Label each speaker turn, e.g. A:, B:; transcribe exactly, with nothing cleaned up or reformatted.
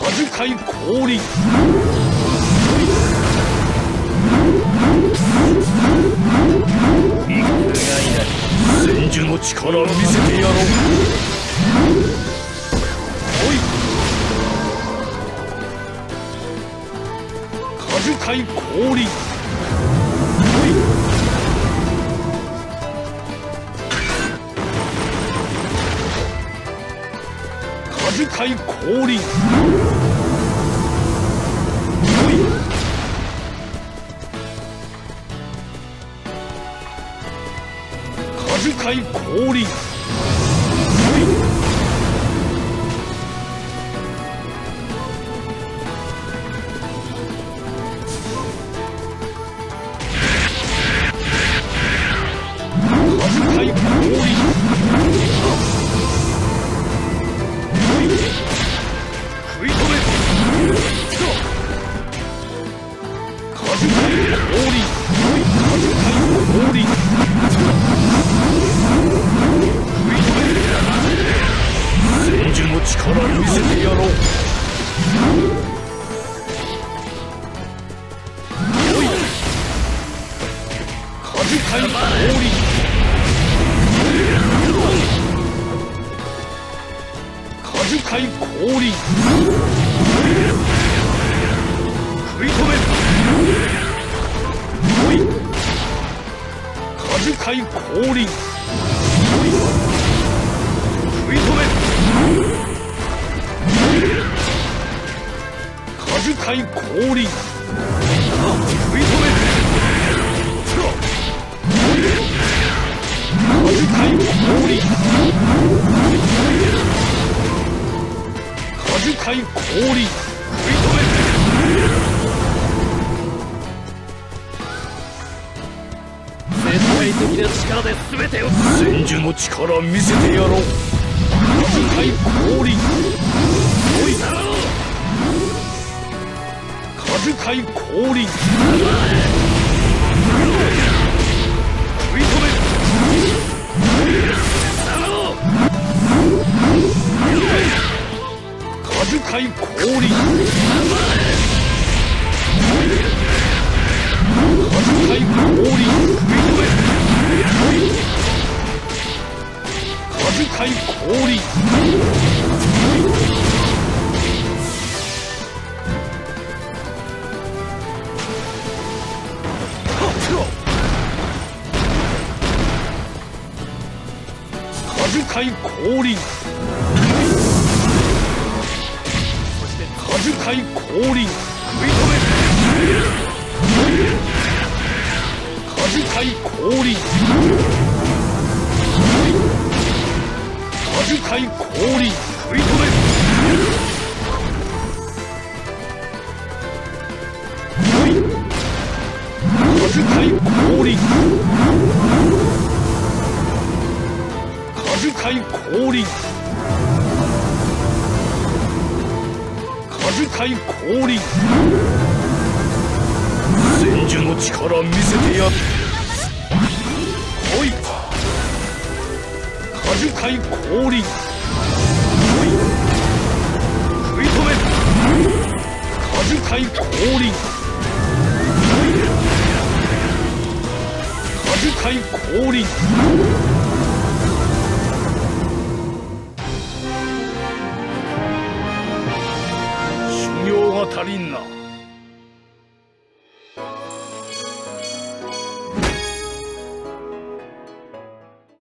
A: 樹海降臨。いくがいない千住の力を見せてやろう。おい果樹海降臨。おい果樹海降臨。おい果樹海降臨。おい果樹海降臨。食い止め。果樹海降臨。果樹海降臨。食い止め。千住の力を見せてやろう。おい果樹海降臨。果樹海降臨。食い止め。おい果樹海降臨。おい食い止め。果樹海降臨。食い止め。果樹海降臨。果樹海降臨。食い止め。絶対的な力で全てを千住の力見せてやろう。果樹海降臨。おい果樹海降臨。食い止め。果樹海降臨。果樹海降臨。食い止め。果樹海降臨。果樹海降臨。果樹海降臨。食い止め。果樹海降臨。果樹海降臨。食い止め。おい果樹海降臨。果樹海降臨。果樹海降臨。千住の力見せてやる。おい果樹海降臨。おい食い止め。果樹海降臨。おい果樹海降臨。修行が足りんな。